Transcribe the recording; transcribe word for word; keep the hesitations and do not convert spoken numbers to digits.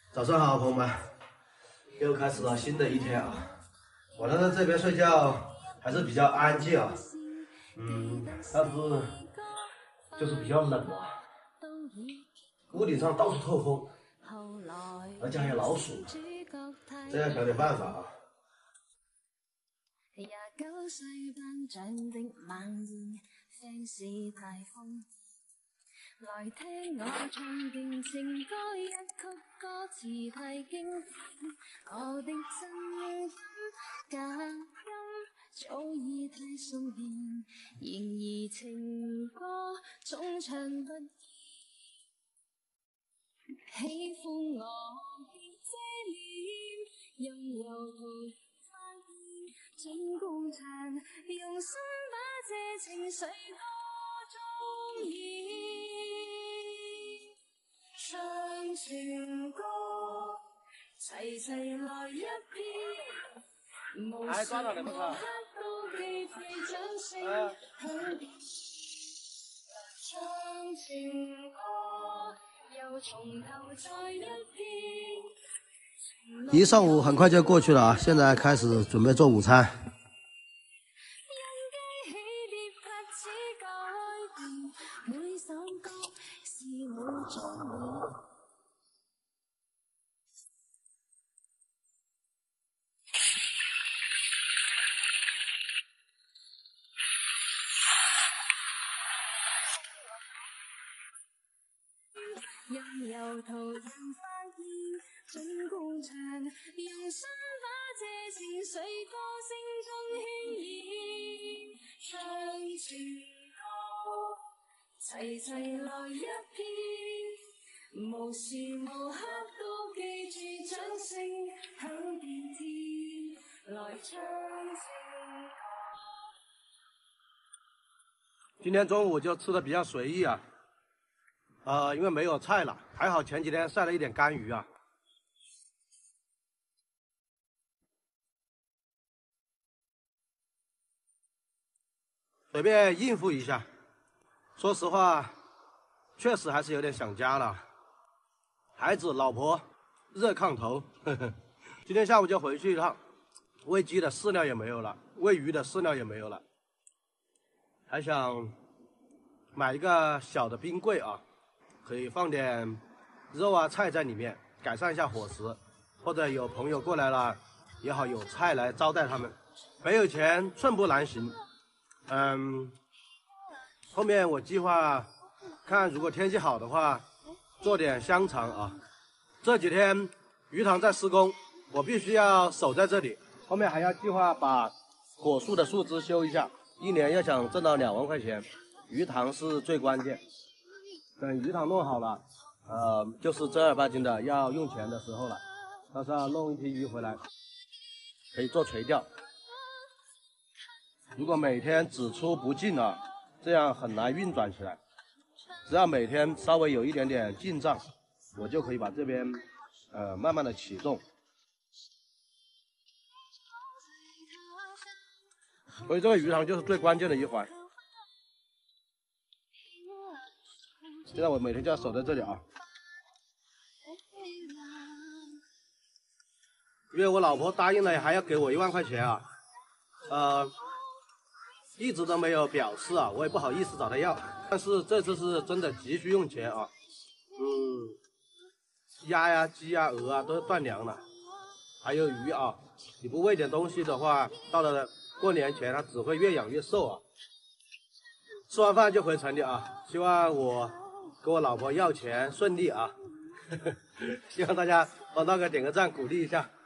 早上好，朋友们，又开始了新的一天啊！我呢在这边睡觉还是比较安静啊，嗯，但是就是比较冷啊，屋顶上到处透风，而且还有老鼠，这要想点办法啊。 來聽我唱段情歌，一曲歌詞太經典，我的真心假音早已太順便，然而情歌總唱不厭。喜歡我別遮臉，任由途人發現，盡共唱，用心把這情緒歌中演。 唱情歌，齊齊來一遍，無時無刻都記住掌聲響遍。唱情歌，又從頭再一遍。 一上午很快就過去了啊，現在開始準備做午餐。 任由途人發現，盡共唱，用心把這情緒歌聲中輕演。唱情歌，齊齊來一遍，無時無刻都記住掌聲響遍天，來唱情歌。 今天中午就吃的比較隨意啊。 呃，因為沒有菜了，還好前幾天曬了一點乾魚啊，隨便應付一下。說實話，確實還是有點想家了。孩子、老婆，熱炕頭。呵呵，今天下午就回去一趟，餵雞的飼料也沒有了，餵魚的飼料也沒有了，還想買一個小的冰櫃啊。 可以放點肉啊菜在裡面，改善一下伙食，或者有朋友過來了也好，有菜來招待他們。沒有錢寸步難行。嗯，後面我計劃看，如果天氣好的話，做點香腸啊。這幾天魚塘在施工，我必須要守在這裡。後面還要計劃把果樹的樹枝修一下，一年要想掙到兩萬塊錢，魚塘是最關鍵。 等魚塘弄好了，呃，就是正兒八經的要用錢的時候了。到時候弄一批魚回來，可以做垂釣。如果每天只出不進啊，這樣很難運轉起來。只要每天稍微有一點點進賬，我就可以把這邊，呃，慢慢的啟動。所以這個魚塘就是最關鍵的一環。 現在我每天就要守在這裡啊，因為我老婆答應了還要給我一萬塊錢啊，呃，一直都沒有表示啊，我也不好意思找她要，但是這次是真的急需用錢啊，嗯，鴨呀、雞呀、鵝啊都是斷糧了，還有魚啊，你不餵點東西的話，到了過年前它只會越養越瘦啊。吃完飯就回城裡啊，希望我。 跟我老婆要錢順利啊！希望大家幫大哥點個讚，鼓勵一下。